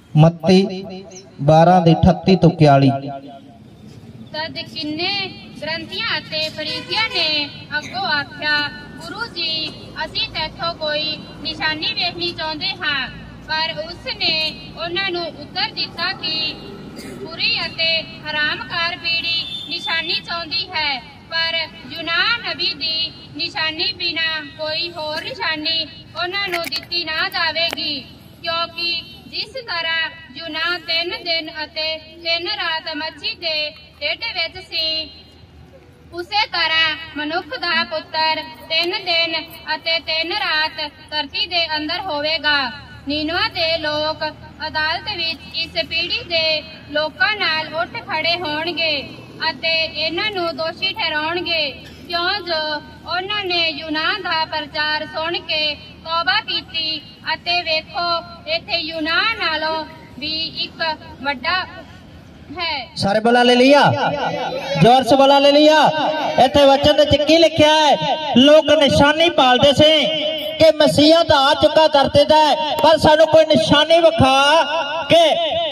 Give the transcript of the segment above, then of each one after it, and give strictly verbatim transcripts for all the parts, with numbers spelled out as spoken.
मत्ती बारह दी अठत्ती तो इकतालीस। तद किन्ने ग्रंथियां ते फरीसियां ने अगों आख्या, गुरु जी असी तैथों कोई निशानी वेखनी चाहते हाँ। पर उसने उन्होंने उत्तर दिता कि बुरी अते हरामकार पीढ़ी निशानी चाहती है, पर यूनान नबी दी निशानी बिना कोई होर निशानी उन्होंने दिती ना जाएगी। क्योंकि जिस तरह यूना तीन दिन अते तीन रात मच्छी दे ढिड विच सी, उसे तरह मनुख दा पुत्र तीन दिन अते तीन रात धरती दे अंदर होवेगा। नीनवा दे लोग अदालत विच इस पीढ़ी दे लोकां नाल उठ खड़े होणगे अते इन्हां नूं दोषी ठहराउणगे, क्यों जो उन्हां ने यूनान दा प्रचार सुन के तौबा कीती अते वेखो इत्थे यूनान नालों भी एक वड्डा है। सारे बोला ले लिया, जोर से बोला ले लिया। इत्थे वचन दे की लिखा है, लोग निशानी पालते से कि मसीहा तो आ चुका धरती दा, पर सानू कोई निशानी विखा के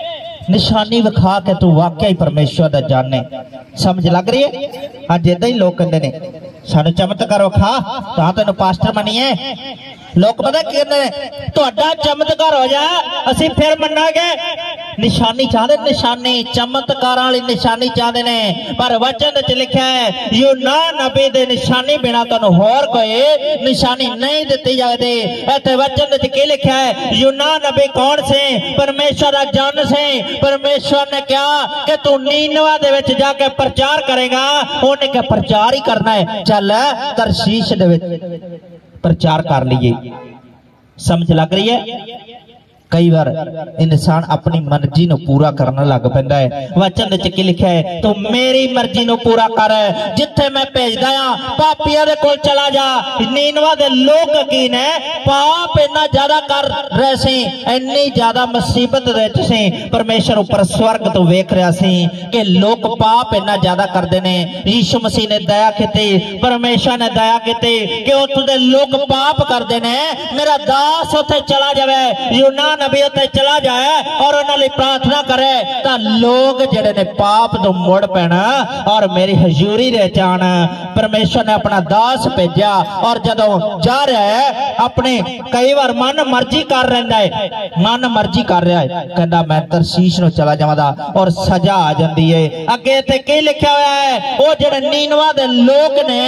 निशानी विखा के तू वाकई परमेश्वर दा जाने। समझ लग रही है? अज इदा ही लोग कहते ने सानू चमत्कार विखा तां तैनूं पास्टर मनीए। लोग पता की कहते हैं, तुहाडा चमत्कार हो जाए असीं फिर मन्नांगे। निशानी चाहते, निशानी चमत्कार वाली निशानी चाहते ने, पर वचन च लिखा है यूनान नबी दे निशानी बिना तुहानूं होर कोई निशानी नहीं दिती जाती। इत्थे वचन च की लिखा है, यूनान नबी कौन से? परमेश्वर दा जन से। परमेश्वर ने कहा कि तू नीनवा दे विच जाके प्रचार करेगा। उन्हें क्या प्रचार ही करना है, चल तरशीश दे विच प्रचार कर लीए। समझ लग रही है? कई बार इंसान अपनी मर्जी नु पूरा करने लग पैंदा है। वचन च की लिखा है, तू मेरी मर्जी नु पूरा कर, जिथे मैं भेजदा हां पापियां दे कोल चला जा। नीनवा दे लोग की ने पाप इन्ना ज्यादा कर रहे सी, इन्नी ज्यादा मुसीबत दे विच सी। परमेश्वर ऊपर स्वर्ग तो वेख रहा सी कि लोग पाप इन्ना ज्यादा करदे ने। यीशु मसीह ने दया कीती, परमेश्वर ने दया कीती कि उत्थे दे लोग पाप करदे ने, मेरा दास उत्थे चला जावे, यूनान नबी उत्ते चला जाए और उन्होंने प्रार्थना करे तो लोग जेडे ने पाप तो मुड़ पैना और मेरी हजूरी दे जान। परमेश्वर ने अपना दास भेजा और जदों जा रहा है अपने कई बार मन मर्जी कर रहा है, मन मर्जी कर रहा है, कहता मैं तरशीश नु चला जावां और सजा आ जाती है। अगे ते की लिखा हुआ है, वो जेडे नीनवा दे लोग ने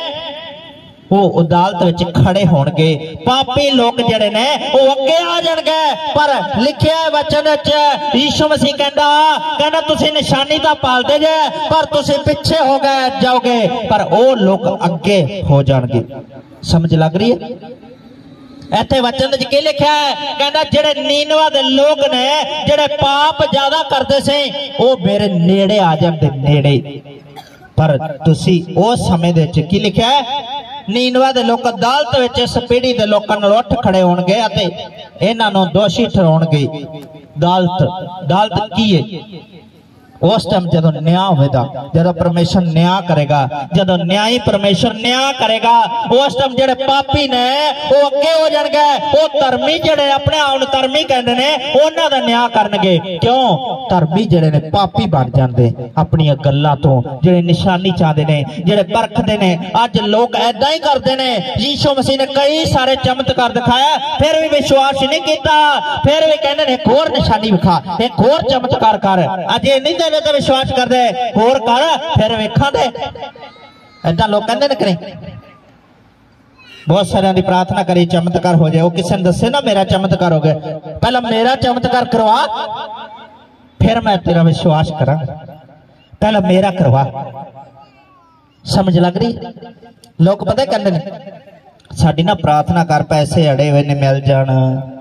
वो अदालत विच खड़े होणगे, पापी लोग जेडे ने वो अगे आ जाणगे। पर लिखिया वचन विच यीशु मसीह कहंदा कहंदा तुसीं निशानी तां पालदे जे, पर तुसीं पिछे हो गए जाओगे, पर वो लोग अगे हो जाणगे। समझ लग रही है? इत्थे वचन च की लिखा है, कहंदा जेडे नीनवा दे लोग ने जेडे पाप ज्यादा करदे से वो मेरे नेड़े आ जांदे, नेड़े। पर तुसीं उस समय दे विच की लिखा है, नीनवा दे लोग अदालत विच इस पीढ़ी दे लोकां नाल उठ खड़े होणगे अते इन्हां नूं दोषी ठहराउणगे। अदालत अदालत की है? उस टाइम जदों न्याय होगा, जदों परमेश्वर न्याय करेगा, जदों न्यायी परमेश्वर न्याय करेगा, उस टाइम जेडे पापी ने वो अगे हो जाणगे, वो धर्मी जेडे अपने आप नूं धर्मी कहंदे ने उन्हां दा न्याय करनगे। क्यों? धर्मी जेडे ने पापी बन जांदे अपनी गल्लां तो, जेडे निशानी चाहते ने, जेडे परखदे ने। अज लोग ऐदा ही करते ने। यीशु मसीह ने कई सारे चमत्कार दिखाया, फिर भी विश्वास नहीं किया, फिर भी कहंदे ने एक होर निशानी विखा, एक होर चमत्कार कर। अज नहीं तो विश्वास कर दे, होर कर, फिर वेखा दे। ऐसा लोग कहते ने करें। बहुत सारे की प्रार्थना करी चमत्कार हो जाए, वो किसी ने दसे ना मेरा चमत्कार हो गया, पहला मेरा चमत्कार करवा फिर मैं तेरा विश्वास करा, पहला मेरा करवा। समझ लग रही? लोग पता कहते हैं साडी ना प्रार्थना कर, पैसे अड़े हुए ने मिल जाना,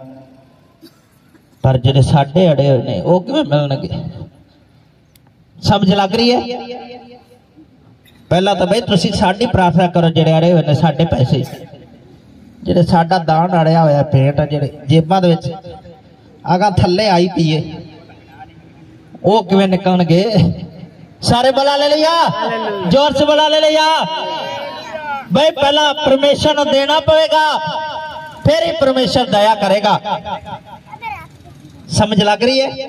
पर जेडे साडे अड़े हुए ने वो किवें मिलणगे? समझ लग रही है? पहला तो भाई तुसी साडी प्रार्थना करो, जेडे अड़े हुए ने साडे पैसे, जेडे साडा दान अड़िया होया पेट जेडे जेबां दे विच आगा थल्ले आई पीए वो किवें निकलणगे? सारे बोला ले लिया, जोर से बोला ले लिया। भाई पहला परमेश्वर को देना पड़ेगा, फिर ही परमेश्वर दया करेगा। समझ लग रही है?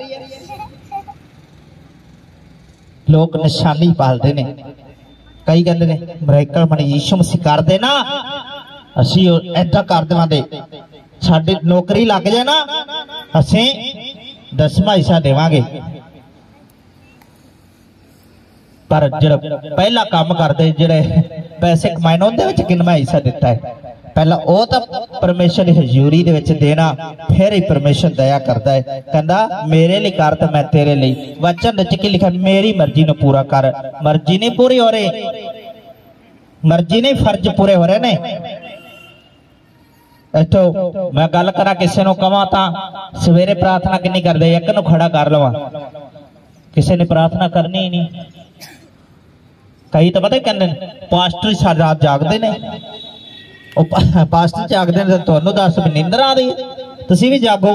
लोग निशानी पालते ने, कई कहते ने मिरेकल मन यीशु मसीह कर देना, असी ऐदा कर देवांगे, साडी नौकरी लग जाए ना, असी दसवां हिस्सा देवांगे। पर जो पहला काम करते जिहड़े पैसे कमाए उहदे विच किन्ना हिस्सा दिता है? पहला वो तो परमेश्वर की हजूरी दे विच देना, फिर ही परमेश्वर दया करता है। कहंदा मेरे लिए कर तो मैं तेरे लिए। वचन विच की लिखा? मेरी मर्जी नूं पूरा कर। मर्जी नहीं पूरी हो रही, मर्जी नहीं फर्ज पूरे हो रहे ने। इथों मैं गल करा किसी नूं कवां तां सवेरे प्रार्थना किन्नी करदे? एक नूं खड़ा कर लवां, किसी ने प्रार्थना करनी ही नहीं। कई तो पता कहते पास्टर सारी रात जागते ने, पास्टर जागते ने, तुहानूं दस भी नींदर आ रही है, तुसीं भी जागो।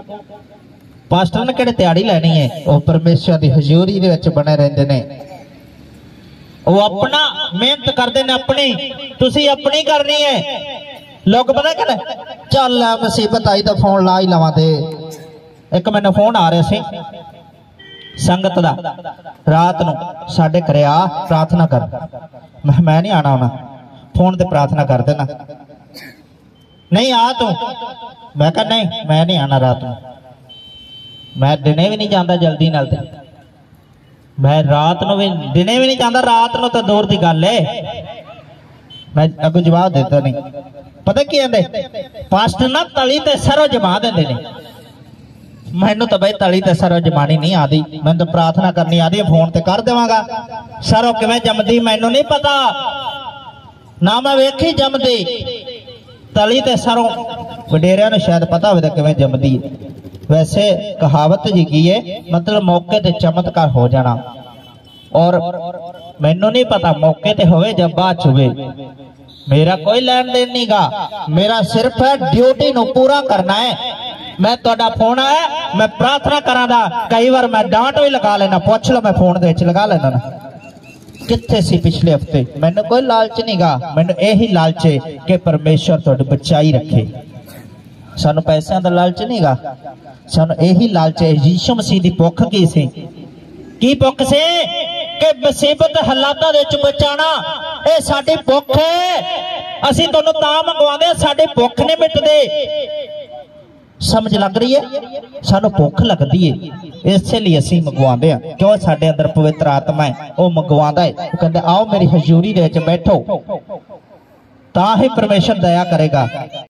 पास्टर ने किहड़ी दिहाड़ी लैनी है? वो परमेश्वर की हजूरी दे विच बने रहिंदे ने, वो अपना मेहनत करते ने, अपनी तुसीं अपनी करनी है। लोग पता कहते चल मुसीबत आई तो फोन ला ही लवां दे। एक मैनूं फोन आ रहा सी संगत दा, रात नूं साडे घरे आ प्रार्थना कर। मैं मैं नहीं आना होना, फोन ते प्रार्थना कर देना। नहीं आ तू? मैं कहा नहीं मैं नहीं आना रात नूं, मैं दिने भी नहीं जाता जल्दी नाल, ते मैं रात नूं भी दिने भी नहीं जाता, रात नूं तो दूर दी गल है। मैं अगों जवाब देता नहीं। पता की कहते पास्टर ना तली ते सरो जमा देंदे ने। मैनू तो भाई तली ते सरो जमानी नहीं आती, मैं तो प्रार्थना करनी आती, फोन ते कर देवांगा। सरो किवें जमदी मैनू नहीं पता, ना मैं वेखी जमदी। तली ते सरो वडेरिया नूं शायद पता होवे किवें जमदी है। वैसे कहावत जी की है, मतलब मौके ते चमत्कार हो जाना। और मैनू नहीं पता मौके ते होवे जब बाद च होवे, मेरा कोई लेन देन नहीं गा। मेरा सिर्फ है ड्यूटी नूं पूरा करना है। मैं तुहाडा फोन आया, मैं प्रार्थना करा दा, कई बार मैं डांट भी लगा लेना, पूछ लो मैं फोन दे विच लगा लेना ना कित्थे सी पिछले हफ्ते। मैनू कोई लालच नहीं गा, मैनू यही लालच है कि परमेश्वर तुहाडी बचाई रखे। सानू पैसों का लालच नहीं गा, सानू यही लालच है। यीशु मसीह की भुख की सी? की भुख से कि मुसीबत हालातां दे विच बचाना, ये साडी भुख है। असीं तुहानूं तां मंगवांदे, साडी भुख नहीं मिटदी। समझ लग रही है? सानू भुख लगती है, इसलिए असीं मंगवांदे आ, क्यों साडे अंदर पवित्र आत्मा है, वो मंगवांदा है। वो कहंदे आओ मेरी हजूरी दे विच बैठो, तां ही परमेश्वर दया करेगा।